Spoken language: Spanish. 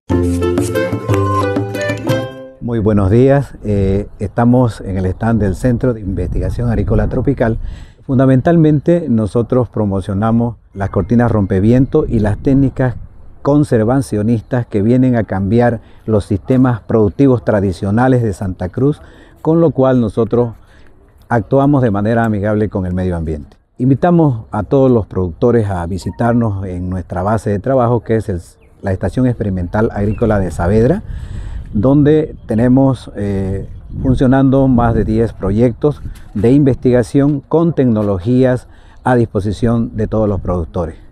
Muy buenos días, estamos en el stand del Centro de Investigación Agrícola Tropical. Fundamentalmente nosotros promocionamos las cortinas rompeviento y las técnicas conservacionistas que vienen a cambiar los sistemas productivos tradicionales de Santa Cruz, con lo cual nosotros actuamos de manera amigable con el medio ambiente. Invitamos a todos los productores a visitarnos en nuestra base de trabajo, que es la Estación Experimental Agrícola de Saavedra, donde tenemos funcionando más de 10 proyectos de investigación con tecnologías a disposición de todos los productores.